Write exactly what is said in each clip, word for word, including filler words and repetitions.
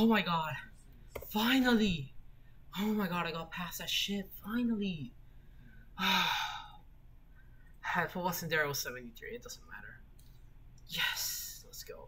my god. Finally. Oh my god, I got past that shit. Finally. If it wasn't there, it was seventy-three. It doesn't matter. Yes. Let's go.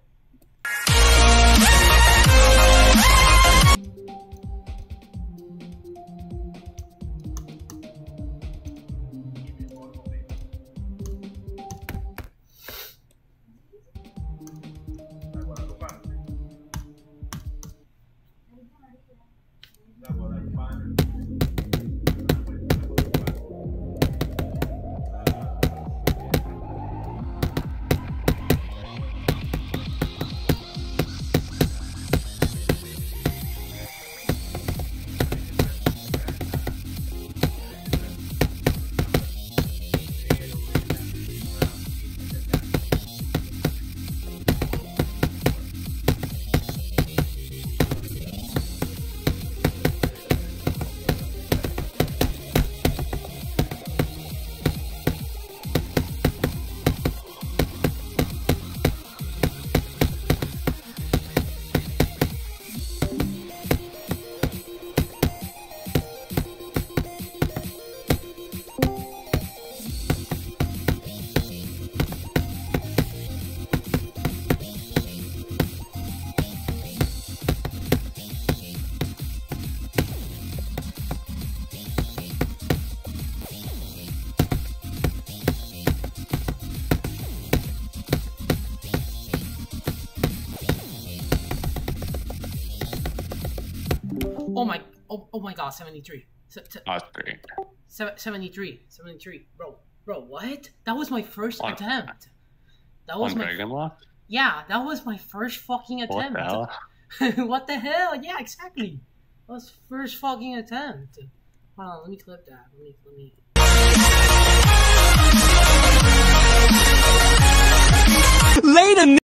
Oh my, oh, oh my god, seventy-three. Se That's great. Se seventy-three, seventy-three. Bro, bro, what? That was my first on, attempt. That was on my Dragonlocked? Yeah, that was my first fucking attempt. What the hell? What the hell? Yeah, exactly. That was first fucking attempt. Hold on, let me clip that. Let me, let me. Later.